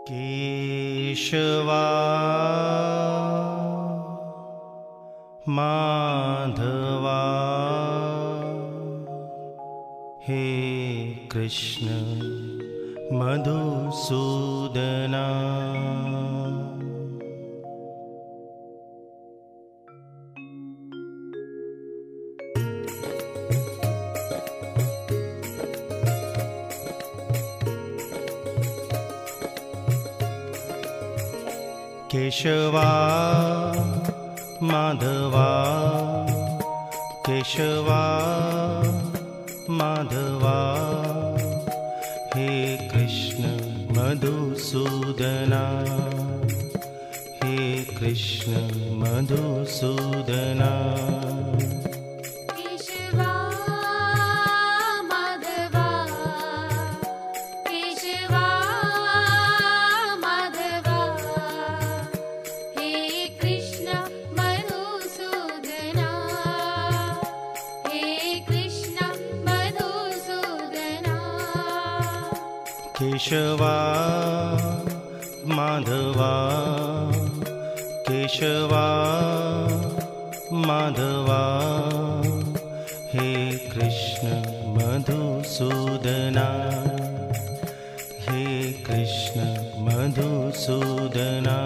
केशवा माधवा हे कृष्ण मधुसूदना। केशवा माधवा केशवा माधवा हे कृष्ण मधुसूदना हे कृष्ण मधुसूदना। केशवा माधवा केशवा माधवा हे कृष्ण मधुसूदना हे कृष्ण मधुसूदना।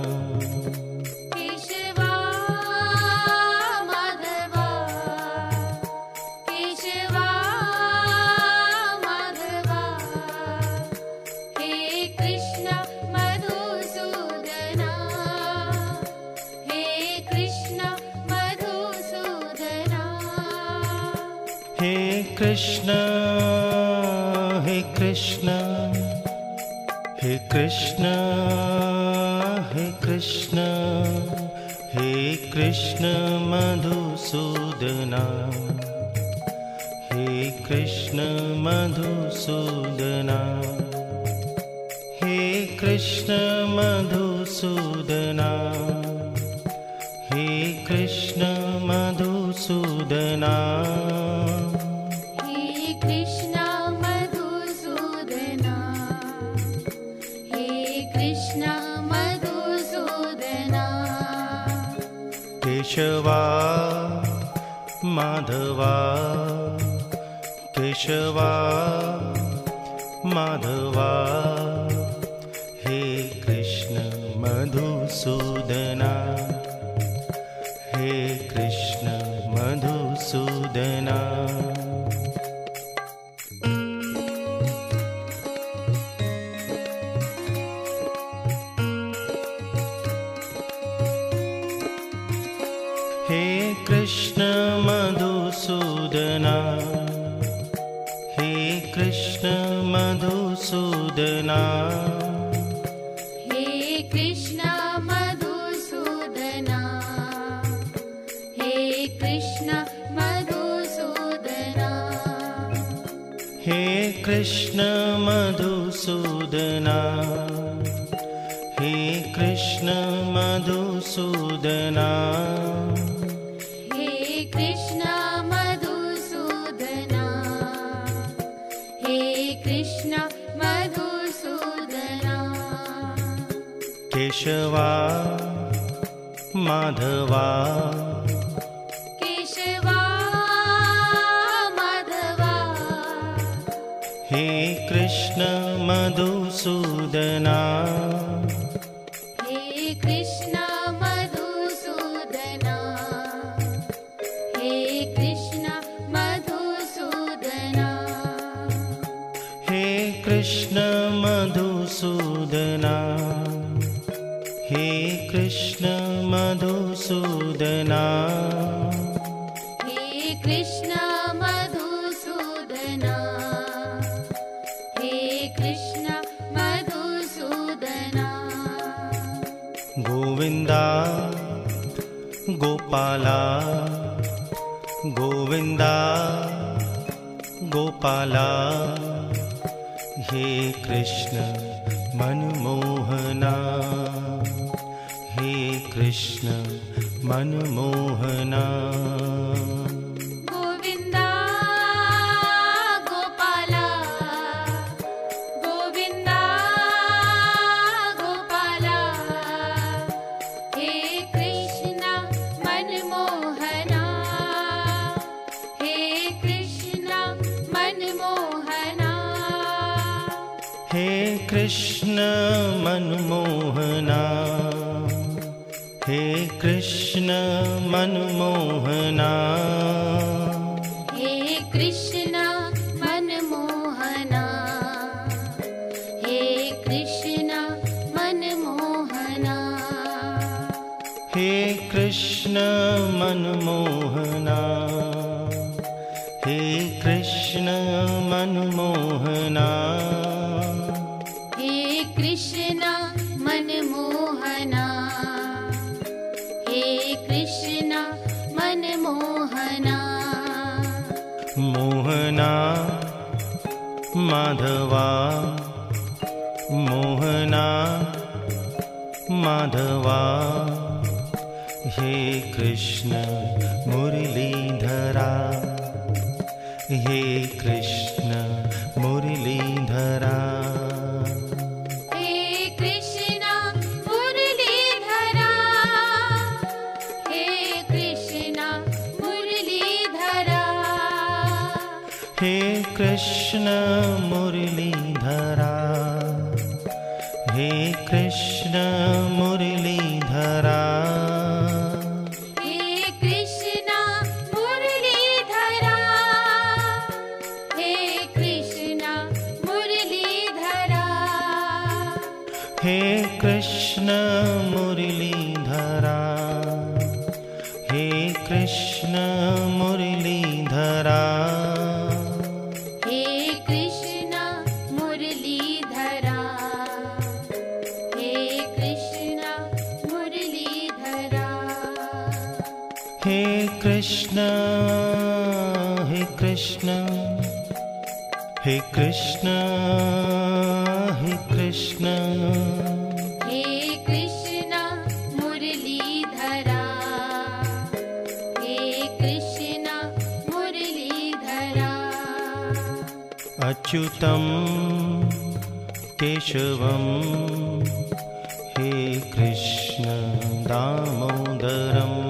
हे कृष्ण हे कृष्ण हे कृष्ण हे कृष्ण हे कृष्ण मधुसूदना हे कृष्ण मधुसूदना हे कृष्ण मधुसूदना हे कृष्ण मधुसूदना। केशवा माधवा केशवा माधवा हे कृष्ण मधुसूदना हे कृष्ण मधुसूदना। हे कृष्ण मधुसूदना हे कृष्ण मधुसूदना हे कृष्ण मधुसूदना हे कृष्ण मधुसूदना हे कृष्ण मधुसूदना हे कृष्ण मधुसूदना। कृष्ण मधुसूदना हे कृष्ण मधुसूदना। केशवा माधवा केशवा माधवा हे कृष्ण मधुसूदना हे कृष्ण मधुसूदना हे कृष्ण मधुसूदना हे कृष्ण मधुसूदना हे कृष्ण मधुसूदना। हे कृष्ण मधुसूदना हे कृष्ण मधुसूदना। गोविंदा गोपाला गोविंदा गोपाला हे कृष्ण मनमोहना हे कृष्ण मनमोहना। गोविंदा गोपाला गोविंदा कृष्ण मनमोहना, हे कृष्ण मनमोहना, हे कृष्ण मनमोहना, हे कृष्ण मनमोहना, हे कृष्ण मनमोहना, हे कृष्ण मनमोहना, हे कृष्ण मनमोहना, हे कृष्ण मनमोहना, मोहना माधवा, मोहना माधवा, हे कृष्ण मुरलीधरा, हे कृष्ण मुरलीधरा, हे कृष्ण मुरलीधरा, हे कृष्ण मुरलीधरा, हे कृष्ण मुरलीधरा, हे कृष्ण मुरलीधरा, हे कृष्ण मुरलीधरा, हे कृष्ण मुरलीधरा, हे कृष्ण मुरलीधरा, हे कृष्ण मुरलीधरा, हे कृष्ण मुरलीधरा, हे कृष्ण मुरलीधरा, हे कृष्ण, हे कृष्ण, हे कृष्ण, हे कृष्ण, हे कृष्ण मुरलीधरा, हे कृष्ण मुरलीधरा, अच्युतं केशवं, हे कृष्ण दामोदरम्,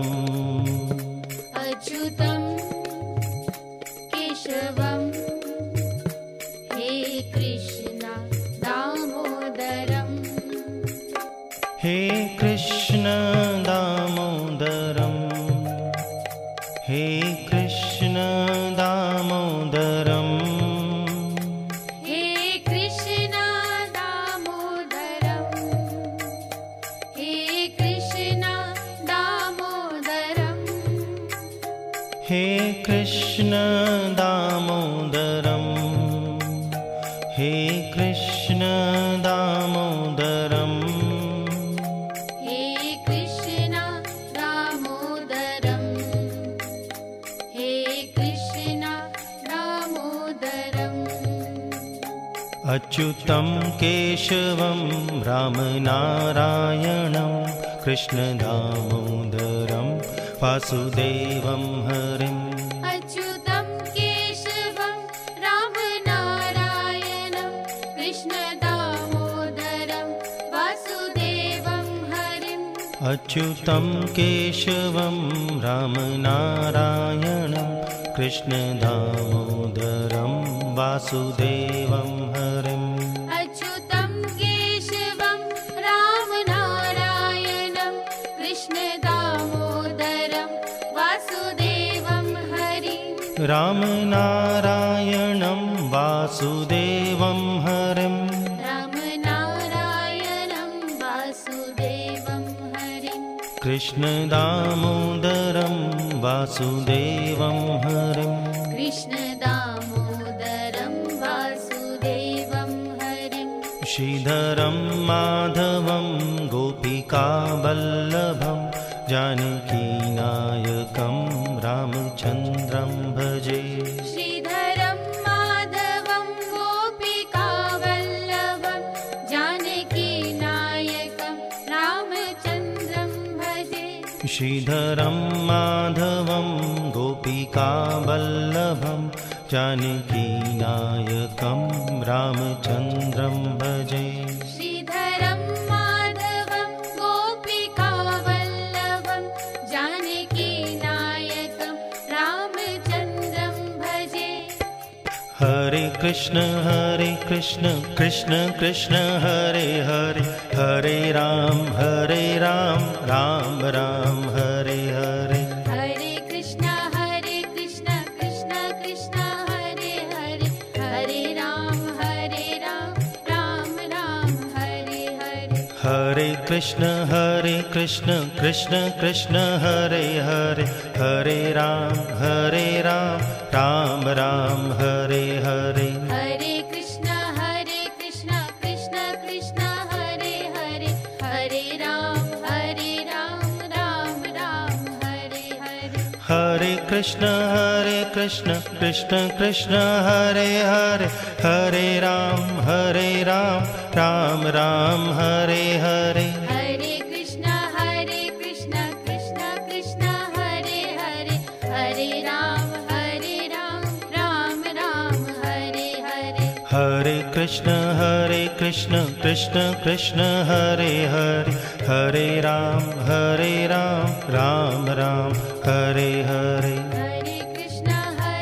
अच्युतं केशवं, हे कृष्ण दामोदरम्, हे कृष्ण दामोदरम्, हे कृष्ण दामोदरम्, हे कृष्ण दामोदरम्, हे कृष्ण दामोदरम्, हे कृष्ण दामोदरम्, हे कृष्ण दामोदरम्, हे कृष्ण दामोदरम्, हे कृष्ण दामोदरम्, अच्युतं केशवं रामनारायणं कृष्ण दामोदरं वासुदेवं हरिम्, अच्युतं केशवं रामनारायणं कृष्ण दामोदरं वासुदेवं हरिम्, अच्युतं केशवं रामनारायणं कृष्ण दामोदरं वासुदेवं हरिम्, अच्युतं केशवं रामनारायणं कृष्ण दामोदरं वासुदेवं हरिम्, रामनारायणं वासुदेवं हरिम्, रामनारायणं वासुदेवं हरिम्, कृष्ण दामोदरं वासुदेवं हरिम्, कृष्ण दामोदरं वासुदेवं हरिम्, श्रीधरं माधवं गोपिकावल्लभं जानकीनायकं रामचन्द्रं भजे, श्रीधरं माधवं गोपिकावल्लभं जानकीनायकं रामचन्द्रं भजे, श्रीधरं माधवं गोपिकावल्लभं जानकीनायकं रामचन्द्रं भजे, श्रीधरं माधवं गोपिकावल्लभं जानकीनायकं रामचन्द्रं भजे, Hare Krishna Krishna Krishna Hare Hare, Hare Ram Ram Ram Hare Hare. Hare Krishna Krishna Krishna Hare Hare, Hare Ram Ram Ram Hare Hare. Hare Krishna Krishna Krishna Hare Hare, Hare Ram Ram Ram Hare Hare. Hare Krishna Krishna Krishna Hare Hare, Hare Ram Ram Ram Hare Hare. Hare Krishna Krishna Krishna Hare Hare, Hare Ram Ram Ram Hare Hare. Hare Krishna Krishna Krishna Hare Hare, Hare Ram Ram Ram Hare Hare. Hare Krishna Krishna Krishna Hare Hare, Hare Ram Ram Ram Hare Hare. Hare Krishna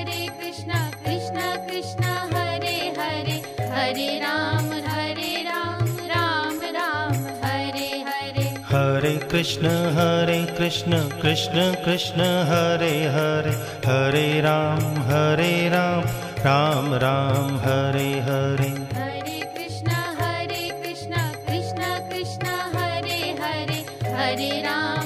Krishna Krishna Hare Hare, Hare Ram Ram Hare Hare. Hare Krishna Krishna Krishna Hare Hare, Hare Ram Ram Ram Hare Hare. Hare Krishna Krishna Krishna Hare Hare, Hare Ram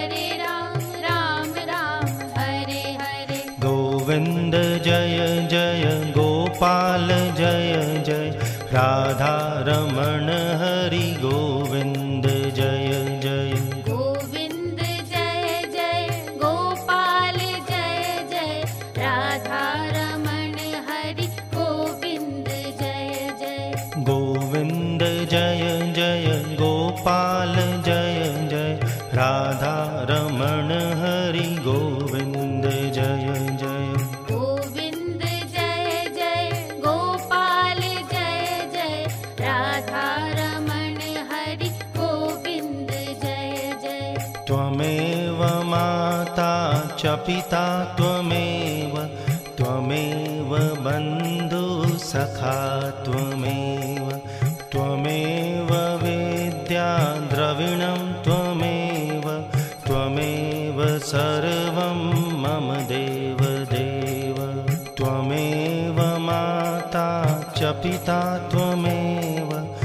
Ram Hare Hare. Govind Jay Jay Gopal Jay Jay, Radha Raman Hari Govind Jay Jay. Govind Jay Jay Gopal Jay Jay, Radha Raman Hari Govind Jay Jay. Govind Jay Jay Gopal Jay Jay, Radha Raman Hari Govind Jay Jay. Govind Jay Jay Gopal Jay Jay, Radha Raman Hari Govind Jay Jay. Tvameva Mata च पिता त्वमेव बन्धु सखा त्वमेव विद्या द्रविणं त्वमेव सर्वं मम देव त्वमेव माता च पिता त्वमेव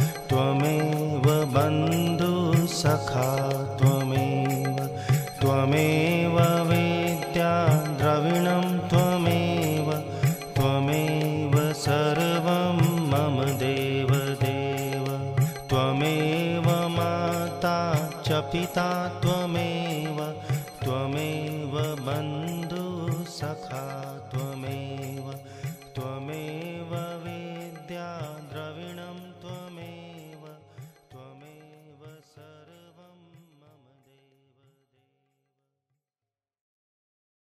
बन्धु सखा त्वमेव विद्या द्रविणं त्वमेव सर्वं मम देव त्वमेव माता च पिता त्वमेव